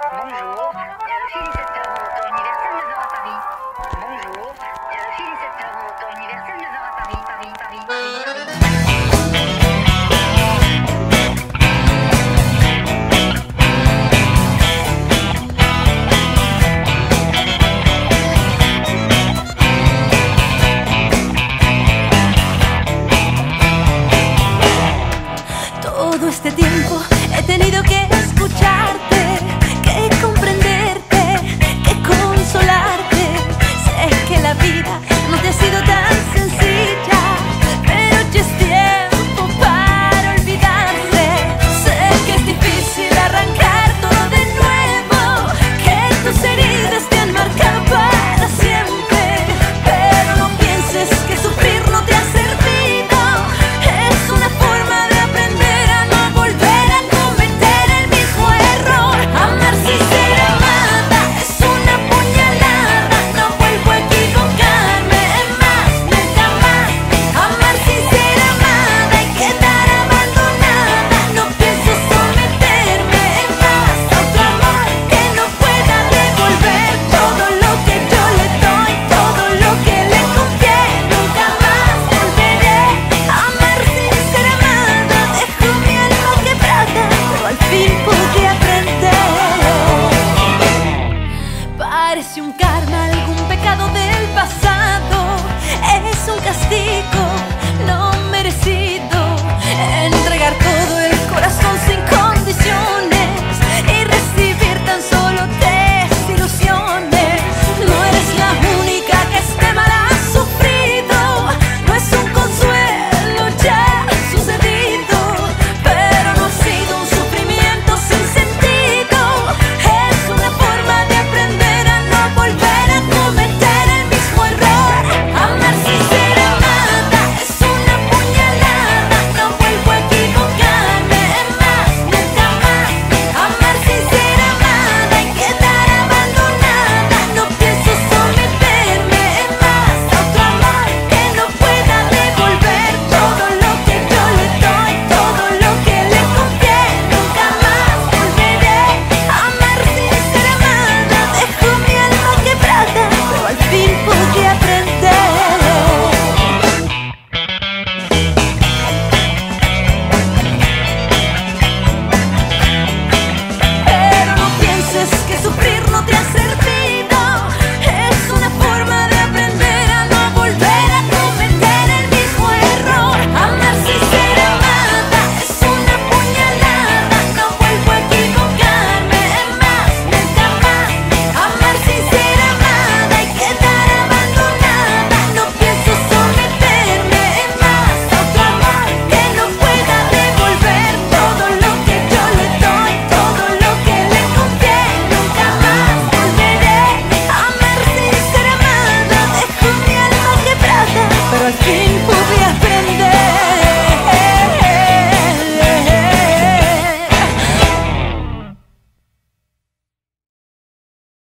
Bonjour, félicitations au temps universel 9h à Paris. Bonjour, félicitations au temps universel 9h à Paris, Paris, Paris, Paris, Paris. Todo este tiempo he tenido que escucharte, que comprenderte, que consolarte. Sé que la vida no te ha sido tan sencilla, pero ya es tiempo para olvidarse. Sé que es difícil arrancar todo de nuevo, que tus heridas te han marcado para siempre, pero no pienses que sufrir no te ha servido. Es una forma de aprender a no volver a cometer el mismo error. Amar sin ser amada es una puñalada, no vuelvo a equivocarme más, nunca más. Amar sin ser amada y quedar abandonada, no pienso someterme más a otro amor que no pueda devolver todo lo que yo le doy, todo lo que le confié. Nunca más volveré a amar sin ser amada. Dejo mi alma quebrada, pero al fin pude aprender. Parece un